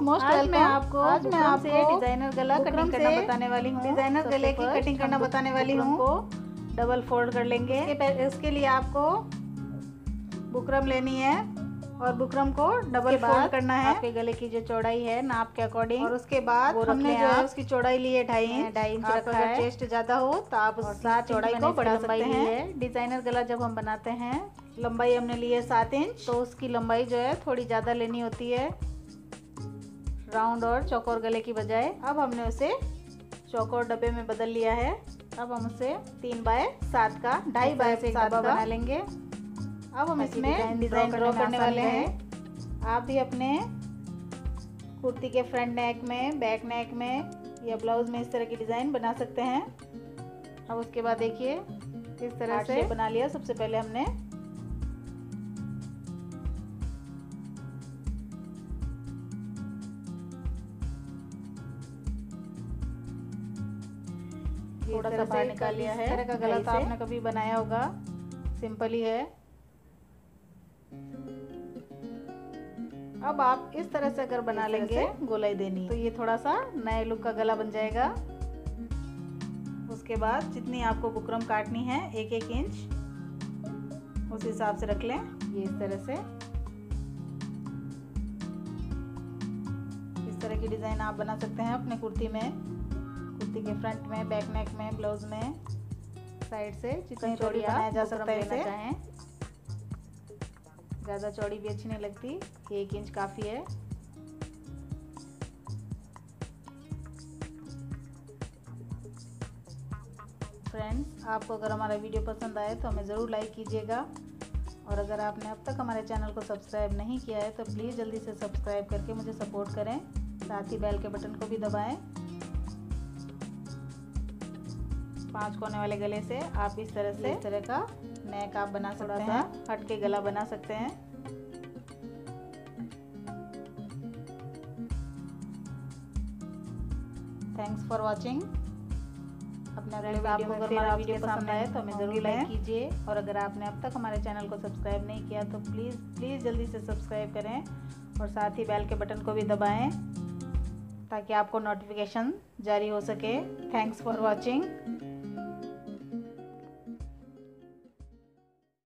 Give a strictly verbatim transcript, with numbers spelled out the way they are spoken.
Most आज welcome. मैं आपको आज मैं आपको डिजाइनर गला कटिंग करना बताने वाली हूँ। डिजाइनर गले की कटिंग करना बताने वाली हूँ। को डबल फोल्ड कर लेंगे। इसके, इसके लिए आपको बुकरम लेनी है और बुकरम को डबल फोल्ड करना है आपके गले की जो चौड़ाई है नाप के अकॉर्डिंग, और उसके बाद वो हमने जो है उसकी चौड़ाई ली है ढाई इंच। ढाई इंच आप रखा अगर है। चेस्ट ज़्यादा हो तो आप उस चौड़ाई को बढ़ा सकते हैं। डिजाइनर गला जब हम बनाते हैं लंबाई हमने ली है सात इंच, तो उसकी लंबाई जो है थोड़ी ज़्यादा लेनी होती है राउंड और चौकोर गले की बजाय। अब हमने उसे चौकोर डब्बे में बदल लिया है। अब हम उसे तीन बाय सात का ढाई बाय से सात का बना लेंगे। अब हम इसमें डिजाइन ड्रॉ करने वाले हैं। आप भी अपने कुर्ती के फ्रंट नेक में, बैक नेक में या ब्लाउज में इस तरह की डिज़ाइन बना सकते हैं। अब उसके बाद देखिए इस तरह से बना लिया। सबसे पहले हमने थोड़ा सा बाहर निकाल लिया है। इस तरह का गला तो आपने कभी बनाया होगा, सिंपल ही है। अब आप इस तरह से अगर बना लेंगे गोलाई देनी तो ये थोड़ा सा नए लुक का गला बन जाएगा। उसके बाद जितनी आपको बुकरम काटनी है एक एक इंच उस हिसाब से रख लें। ये इस तरह से इस तरह की डिज़ाइन आप बना सकते हैं अपने कुर्ती में, कुर्ती के फ्रंट में, बैक नेक में, ब्लाउज में, साइड से जितनी चौड़ी बनाया जा सकता है इसे। ज़्यादा चौड़ी भी अच्छी नहीं लगती, एक इंच काफ़ी है। फ्रेंड्स, आपको अगर हमारा वीडियो पसंद आए तो हमें ज़रूर लाइक कीजिएगा, और अगर आपने अब तक हमारे चैनल को सब्सक्राइब नहीं किया है तो प्लीज़ जल्दी से सब्सक्राइब करके मुझे सपोर्ट करें। साथ ही बेल के बटन को भी दबाएं। पांच कोने वाले गले से आप इस तरह से इस तरह का नेक आप बना सकते हैं, हट के गला बना सकते हैं। Thanks for watching. अपने अगले वीडियो में फिर वीडियो पसंद आए तो हमें ज़रूर लाइक कीजिए, और अगर आपने अब तक हमारे चैनल को सब्सक्राइब नहीं किया तो प्लीज़ प्लीज़ जल्दी से सब्सक्राइब करें, और साथ ही बेल के बटन को भी दबाएं ताकि आपको नोटिफिकेशन जारी हो सके। Thanks for watching.